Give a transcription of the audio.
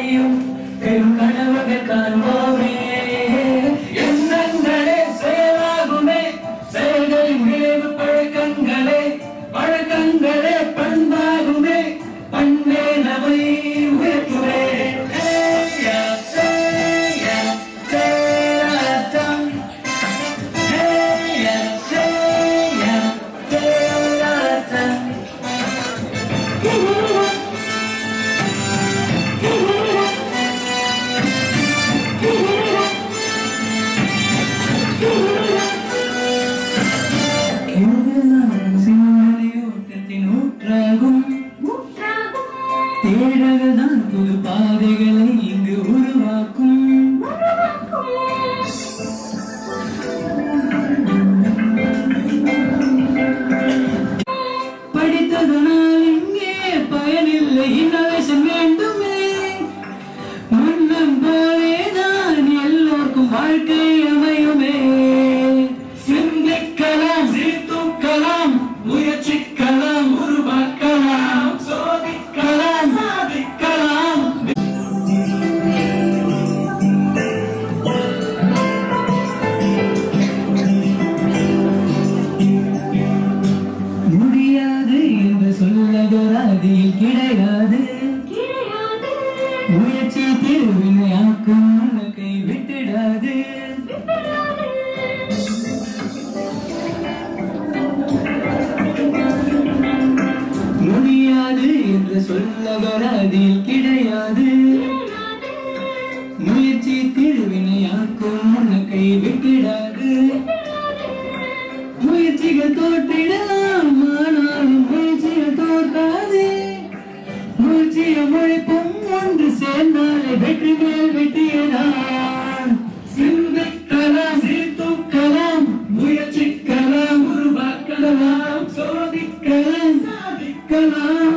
செய்யும் பெரும் கனவுகள் காண்போமே எண்ணங்களே செயலாகுமே செயல்களின் விளைவு பழக்கங்களே பழக்கங்களே பண்பாகுமே பண்பே நம்மை உயர்த்துமே தேடல்தான் புது பாதைகளை இங்கு உருவாக்கும் படித்ததனால் இங்கே பயனில்லை இன்னோவேஷன் வேண்டுமே முன்னம் போலேதான் எல்லோருக்கும் வாழ்க்கை அமையுமே சிந்திக்கலாம் சீர்தூக்கலாம் முயற்சிக்கலாம் உருவாக்கலாம் சோதிக்கலாம் சாதிக்கலாம் முடியாது என்று சொல்லகராதியில் கிடையாது முயற்சி திருவினையாக்கும் கை விட்டுடாது முடியாது என்று சொல்லகராதியில் கிடையாது முயற்சி திருவினையாக்கும் கை விட்டுடாது முயற்சிகள் தோற்றிடலாம் ஆனாலும் முயற்சிகள் தோற்காது முயற்சிய முழைப்பும் ஒன்று சேர்ந்தாலே வெற்றி மேல் வெற்றியதான் சிந்திக்கலாம் சீர்தூக்கலாம் முயற்சிக்கலாம் உருவாக்கலாம் சோதிக்கலாம் சாதிக்கலாம்